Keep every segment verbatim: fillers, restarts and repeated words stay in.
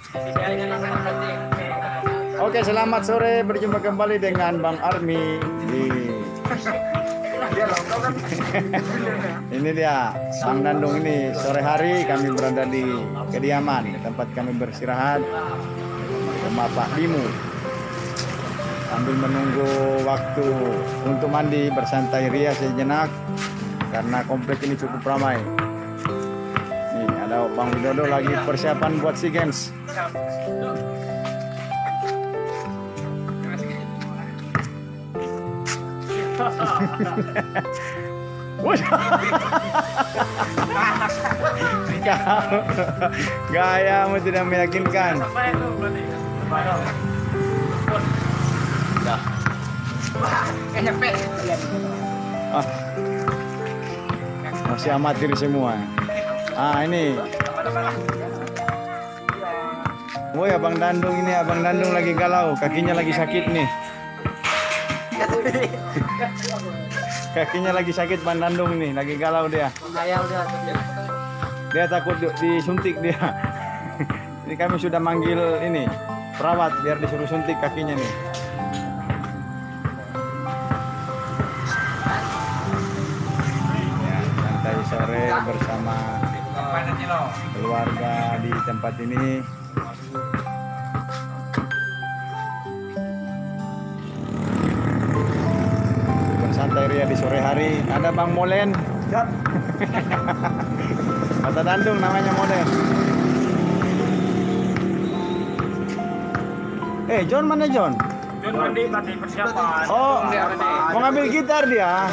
Oke, selamat sore. Berjumpa kembali dengan Bang Army di ini dia Bang Dandung ini. Sore hari kami berada di kediaman tempat kami beristirahat, rumah Pak Dimu, sambil menunggu waktu untuk mandi, bersantai ria sejenak karena komplek ini cukup ramai. Nih ada Bang Widodo lagi persiapan buat SEA Games. Gayamu tidak meyakinkan. Ah, masih amatir semua. Ah ini. Oh ya Bang Dandung ini, Abang Dandung lagi galau, kakinya lagi sakit nih. Kakinya lagi sakit Bang Dandung ini, lagi galau dia. Dia takut disuntik dia. Ini kami sudah manggil ini perawat biar disuruh suntik kakinya nih. Ya, santai sore bersama keluarga di tempat ini. Santai ria di sore hari. Ada Bang Molen. Mata Dandung namanya Molen. Eh, John mana John? John mandi mandi persiapan. Oh, mau ngambil gitar dia.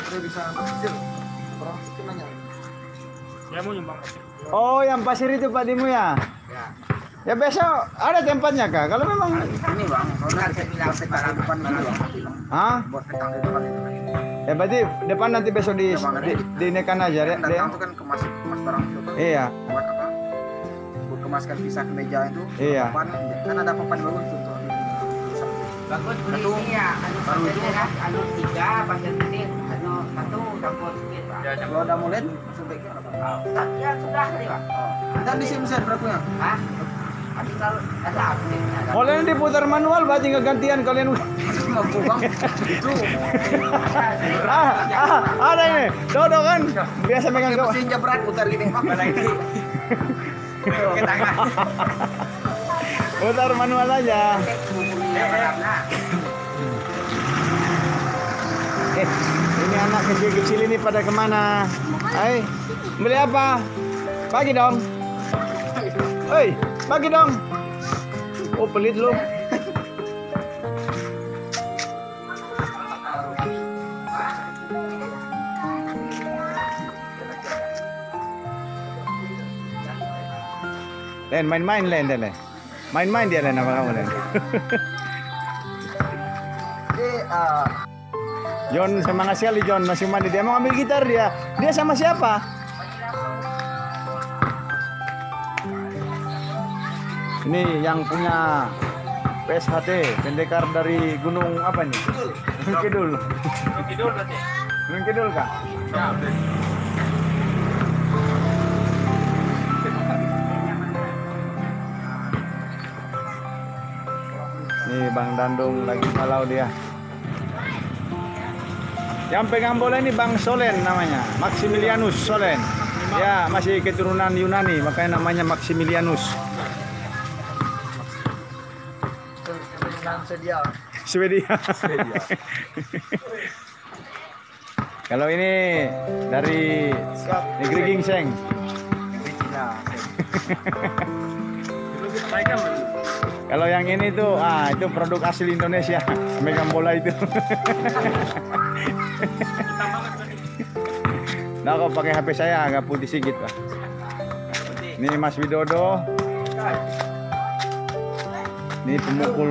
Dia mau nyumbang pasir. Oh, yang pasir itu Pak Dimu ya? Ya besok ada tempatnya Kak. Kalau memang ini Bang, soalnya saya bilang sekarang depan ini Bang. Hah? Buat petang di depan itu. Ya berarti depan nanti besok di di, dinekan aja ya. Petang itu kan kemas kemas barang itu tuh. Iya. Buat apa? Buat kemaskan pisah ke meja itu. Iya. Papan, kan ada papan baru itu tuh. Bagus beli ya, anu baru itu anu tiga pasir titik, anu satu campur sedikit Pak. kalau ada mulen langsung baiknya apa? Ya sudah tadi Pak. Dan di sini bisa berapa? Hah? Tapi kalau ada update-nya. Kalian diputar manual berarti nggak gantian kalian. Mampu Bang. Itu. ah, ah, ada ini. Dodo kan biasa megang ke. Mesinnya berat putar gini Bang. Mana ini? Oke tangan. Putar manual aja. Eh, ini anak kecil-kecil ini pada kemana? Hai, beli apa? Pagi dong. Hei, pagi dong. Oh, pelit lu. Len, main-main Len, Len. Main-main dia Len, apa kamu Len? Jadi uh, John semangat sekali John, masih mandi. Dia mau ambil gitar dia. Dia sama siapa? Ini yang punya P S H T, pendekar dari gunung apa nih? Gunung Kidul. Gunung Kidul berarti. Gunung Kidul Kak? Ya, udah. Nih Bang Dandung lagi galau dia. Yang pegang bola ini Bang Solen namanya, Maximilianus Solen. Ya, masih keturunan Yunani, makanya namanya Maximilianus. sedia. Swedia. Kalau ini dari negeri Gingseng. Kalau yang ini tuh, ah itu produk asli Indonesia, megang bola itu. Nah, kalau pakai H P saya agak putih sedikit lah. Ini Mas Widodo. Ini pemukul.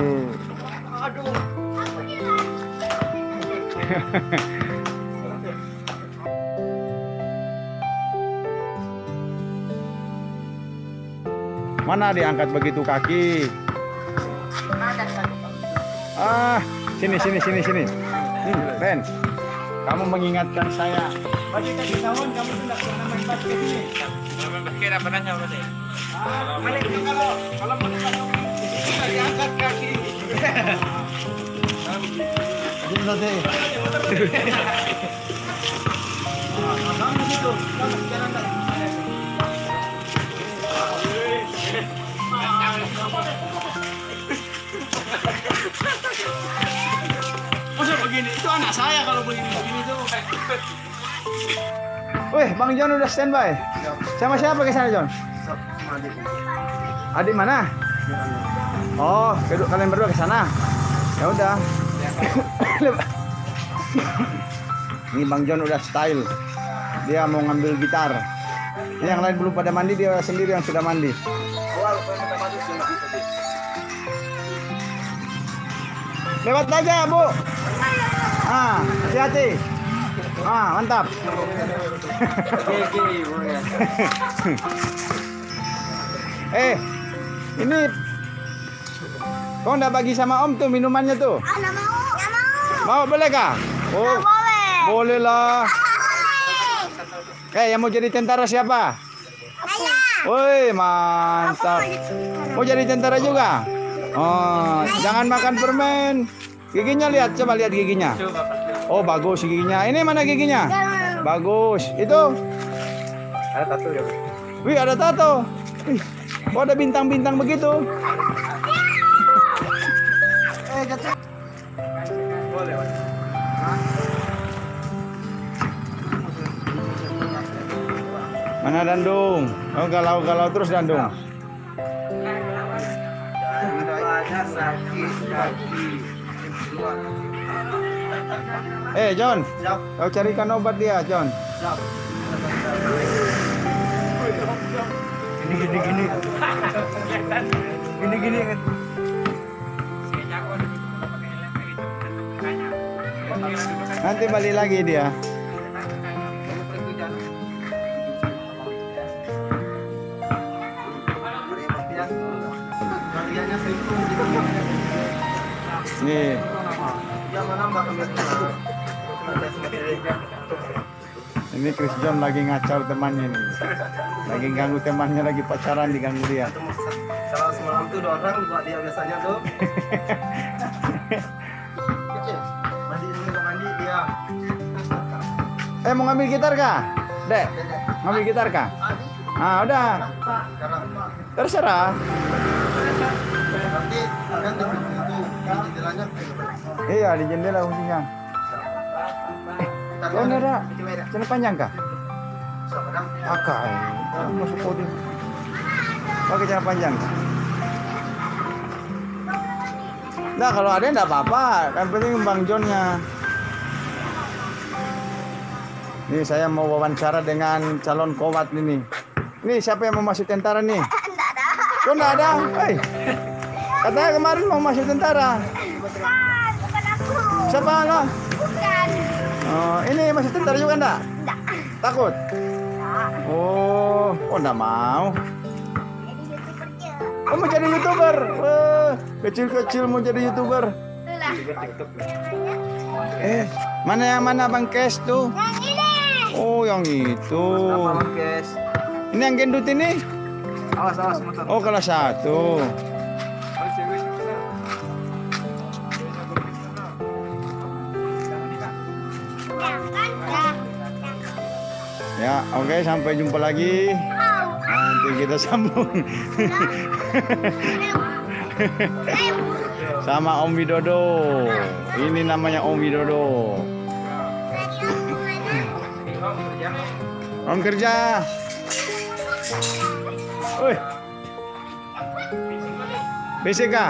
Mana diangkat begitu kaki? Ah, sini sini sini sini. Hmm, Ben, kamu mengingatkan saya. Bagi kasih tahun kamu tuh tidak pernah main basket ini. Main basket apa nanya berarti? Ah, mana itu kalau kalau berarti. Masa begini? Itu anak saya kalau begini-begini tuh. Wih, Bang John udah standby. Sama siapa ke sana, John? Adik mana? Oh, kedua kalian berdua ke sana. Ya udah. Ini Bang John udah style. Dia mau ngambil gitar. Ini yang lain belum pada mandi, dia sendiri yang sudah mandi. Lewat aja, Bu. Ah, hati-hati. Ah, mantap. Eh, ini kau nggak bagi sama Om tuh minumannya tuh? Ah, nggak mau, nggak mau. Mau boleh kah? Oh, Nggak boleh. boleh lah. Boleh. Eh, yang mau jadi tentara siapa? Ayah. Woi, mantap. Mau jadi tentara juga? Oh, jangan makan permen. Giginya lihat, coba lihat giginya. Oh, bagus giginya. Ini mana giginya? Bagus. Itu? Ada tato ya? Wih, ada tato. Wih, kok ada bintang-bintang begitu? Eh, jatuh. Boleh, Mas. Mana Dandung? Oh, galau-galau terus Dandung. Banyak sakit kaki. Eh, John. Siap. Kau carikan obat dia, John. Siap. Gini gini gini. Gini gini. Nanti balik lagi dia. Nih. Ini Chris John lagi ngacau temannya nih. Lagi ganggu temannya, lagi pacaran, diganggu dia. Kalau semalam tuh dua orang buat dia biasanya tuh. Mandi ini nggak mandi dia. Eh, mau ngambil gitar kah? Dek, ngambil gitar kah? Ah, udah. Terserah. Nanti kan di pintu itu di jendelanya. Iya, di jendela kuncinya. Oh, enggak ada. Celana panjang kah? Pakai. Masuk kode. Pakai celana panjang. Nah, kalau ada enggak apa-apa. Yang penting Bang Johnnya. Nih, saya mau wawancara dengan calon kowat ini. Nih, siapa yang mau masuk tentara nih? Nggak ada. Kok enggak ada? Hei. Katanya kemarin mau masuk tentara. Bukan, bukan aku. Siapa lah? Bukan. Oh, ini masuk tentara juga enggak? Nggak. Takut? Nggak. Oh, oh enggak mau. Jadi youtubernya. Oh, mau jadi YouTuber. Wah, kecil-kecil mau jadi YouTuber. Itulah. Eh, mana yang mana Bang Kes tuh? Yang ini. Oh, yang itu. Malam guys. Ini yang gendut ini? Awas awas motor. Oh, kelas satu. Jangan, jangan. Ya, oke, sampai jumpa lagi. Nanti kita sambung sama Om Widodo. Ini namanya Om Widodo. Om kerja. Woi. Bisik kah?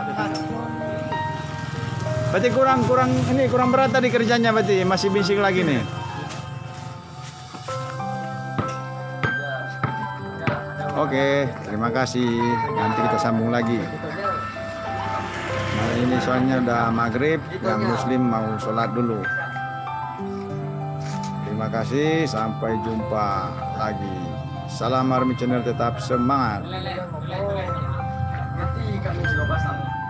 Berarti kurang kurang ini kurang berat tadi kerjanya, berarti masih bisik lagi nih. Oke, terima kasih. Nanti kita sambung lagi. Nah, ini soalnya udah maghrib, yang muslim mau sholat dulu. Terima kasih, sampai jumpa lagi. Salam Army Channel, tetap semangat. Nanti kami juga pasang.